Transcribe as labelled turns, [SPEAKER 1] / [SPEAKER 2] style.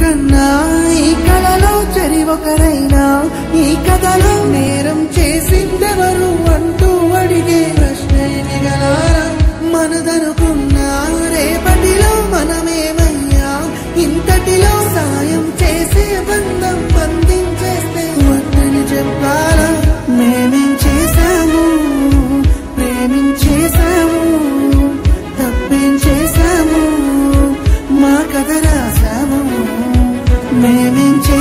[SPEAKER 1] కన్నా ఈ కళలో చెరి ఒకరైనా ఈ కథలో నేరం చేసిందెవరు అంటూ అడిగే ప్రశ్నే మిగలారా మనదనుకున్నా రేపటిలో మనమేమయ్యా ఇంతటిలో సాయం చేసే బంధం బంధించేస్తే వద్దని చెప్పాలా మేమేం చేశాము ప్రేమించేశాము తప్పేం చేశాము మా కథ రాశాము మేమేం